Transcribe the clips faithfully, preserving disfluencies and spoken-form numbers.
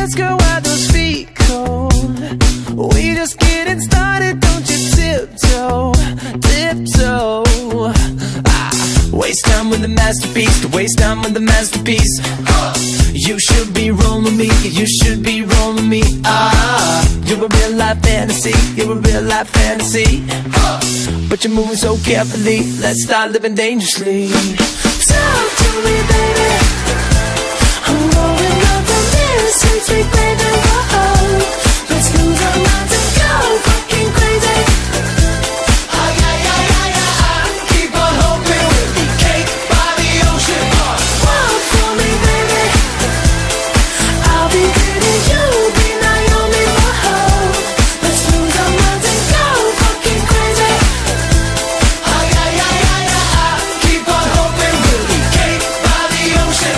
dance, girl, why those feet cold? We just getting started, don't you tiptoe, tiptoe. Ah, waste time with the masterpiece, to waste time with the masterpiece. uh, You should be rolling me, you should be rolling me. Ah, you're a real life fantasy, you're a real life fantasy. uh, But you're moving so carefully, let's start living dangerously. Talk to me, baby, I'm going up on this sweet, sweet baby. Whoa, let's lose our minds and go fucking crazy. Ay, ay, ay, ay, ay, keep on hoping we'll be cake by the ocean. Walk for me, baby, I'll be pretty, you'll be Naomi. Whoa, let's lose our minds and go fucking crazy. Ay, ay, ay, ay, ay, keep on hoping we'll be cake by the ocean.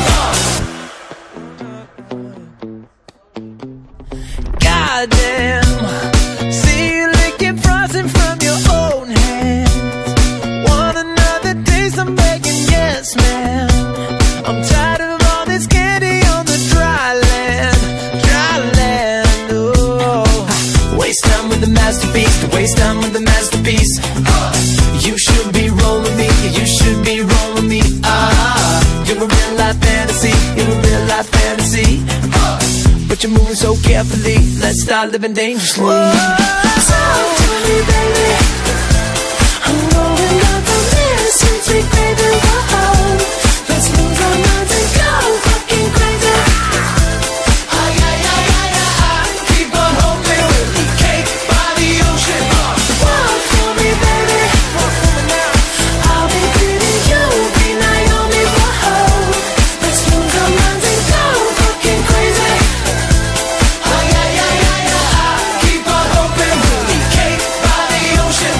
Goddamn, see you licking frosting from your own hands. Want another taste? I'm begging, yes, man. I'm tired of all this candy on the dry land, dry land. Oh, waste time with the masterpiece, to waste time with the masterpiece. uh, You should be rolling me, you should be rolling me. Ah, you're a real life fantasy, you're a real life fantasy. uh, But you're moving so carefully, let's start living dangerously. Talk to me, baby, I'm going up on this sweet, sweet baby. Whoa, let's lose our minds and go fucking crazy. Ay, ay, ay, ay, ay, keep on hoping we'll be cake by the ocean. Walk for me, baby, I'll be pretty, you'll be Naomi. Whoa, let's lose our minds and go fucking crazy. Ay, ay, ay, ay, ay, keep on hoping we'll be cake by the ocean.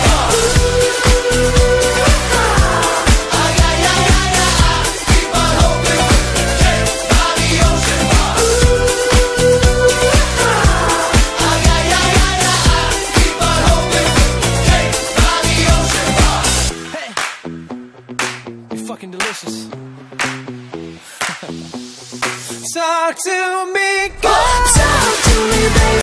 Ay, ay, ay, ay, ay, keep on hoping we'll be cake by the ocean. Ay, ay, ay, ay, ay, keep on hoping we'll be cake by the ocean. Hey, you're fucking delicious. Talk to me, girl. Talk to me, baby.